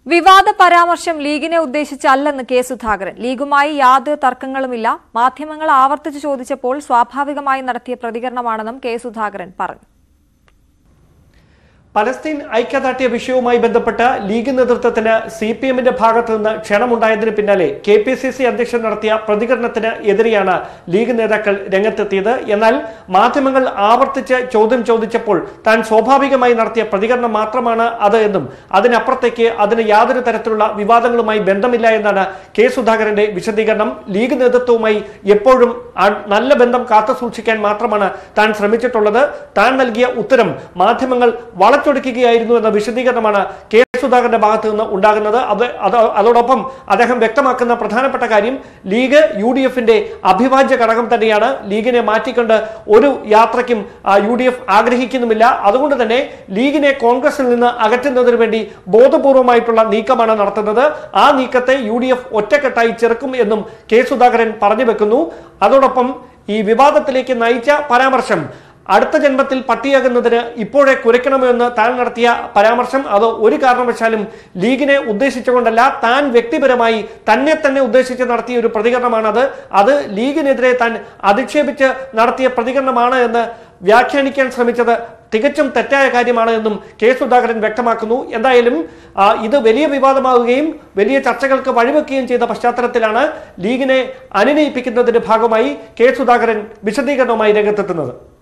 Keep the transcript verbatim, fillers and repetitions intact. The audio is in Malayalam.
വിവാദ പരാമർശം ലീഗിനെ ഉദ്ദേശിച്ചല്ലെന്ന് കെ സുധാകരൻ. ലീഗുമായി യാതൊരു തർക്കങ്ങളുമില്ല. മാധ്യമങ്ങൾ ആവർത്തിച്ചു ചോദിച്ചപ്പോൾ സ്വാഭാവികമായി നടത്തിയ പ്രതികരണമാണെന്നും കെ സുധാകരൻ പറഞ്ഞു. പലസ്തീൻ ഐക്യദാർഢ്യ വിഷയവുമായി ബന്ധപ്പെട്ട് ലീഗ് നേതൃത്വത്തിന് സി പി എമ്മിന്റെ ഭാഗത്തു നിന്ന് ക്ഷണമുണ്ടായതിന് പിന്നാലെ കെ പി സി സി അധ്യക്ഷൻ നടത്തിയ പ്രതികരണത്തിന് എതിരെയാണ് ലീഗ് നേതാക്കൾ രംഗത്തെത്തിയത്. എന്നാൽ മാധ്യമങ്ങൾ ആവർത്തിച്ച് ചോദ്യം ചോദിച്ചപ്പോൾ താൻ സ്വാഭാവികമായി നടത്തിയ പ്രതികരണം മാത്രമാണ് അത് എന്നും അതിനപ്പുറത്തേക്ക് അതിന് യാതൊരു തരത്തിലുള്ള വിവാദങ്ങളുമായി ബന്ധമില്ല എന്നാണ് കെ സുധാകരന്റെ വിശദീകരണം. ലീഗ് നേതൃത്വവുമായി എപ്പോഴും നല്ല ബന്ധം കാത്തുസൂക്ഷിക്കാൻ മാത്രമാണ് താൻ ശ്രമിച്ചിട്ടുള്ളത്. താൻ നൽകിയ ഉത്തരം മാധ്യമങ്ങൾ വള ൊടുക്കുകയായിരുന്നു എന്ന വിശദീകരണമാണ് കെ സുധാകരന്റെ ഭാഗത്ത് നിന്ന് ഉണ്ടാകുന്നത്. അത് അതോടൊപ്പം അദ്ദേഹം വ്യക്തമാക്കുന്ന പ്രധാനപ്പെട്ട കാര്യം ലീഗ് യു ഡി എഫിന്റെ അവിഭാജ്യ ഘടകം തന്നെയാണ്. ലീഗിനെ മാറ്റിക്കൊണ്ട് ഒരു യാത്രയ്ക്കും യു ഡി എഫ് ആഗ്രഹിക്കുന്നുമില്ല. അതുകൊണ്ട് തന്നെ ലീഗിനെ കോൺഗ്രസിൽ നിന്ന് അകറ്റുന്നതിന് വേണ്ടി ബോധപൂർവമായിട്ടുള്ള നീക്കമാണ് നടത്തുന്നത്. ആ നീക്കത്തെ യു ഡി എഫ് ഒറ്റക്കെട്ടായി ചെറുക്കും എന്നും കെ സുധാകരൻ പറഞ്ഞു വെക്കുന്നു. അതോടൊപ്പം ഈ വിവാദത്തിലേക്ക് നയിച്ച പരാമർശം അടുത്ത ജന്മത്തിൽ പട്ടിയാകുന്നതിന് ഇപ്പോഴേ കുരയ്ക്കണമോ എന്ന് താൻ നടത്തിയ പരാമർശം അത് ഒരു കാരണവശാലും ലീഗിനെ ഉദ്ദേശിച്ചുകൊണ്ടല്ല, താൻ വ്യക്തിപരമായി തന്നെ തന്നെ ഉദ്ദേശിച്ച് നടത്തിയ ഒരു പ്രതികരണമാണത്. അത് ലീഗിനെതിരെ താൻ അധിക്ഷേപിച്ച് നടത്തിയ പ്രതികരണമാണ് എന്ന് വ്യാഖ്യാനിക്കാൻ ശ്രമിച്ചത് തികച്ചും തെറ്റായ കാര്യമാണ് എന്നും കെ സുധാകരൻ വ്യക്തമാക്കുന്നു. എന്തായാലും ഇത് വലിയ വിവാദമാവുകയും വലിയ ചർച്ചകൾക്ക് വഴിവെക്കുകയും ചെയ്ത പശ്ചാത്തലത്തിലാണ് ലീഗിനെ അനുനയിപ്പിക്കുന്നതിന്റെ ഭാഗമായി കെ സുധാകരൻ വിശദീകരണവുമായി രംഗത്തെത്തുന്നത്.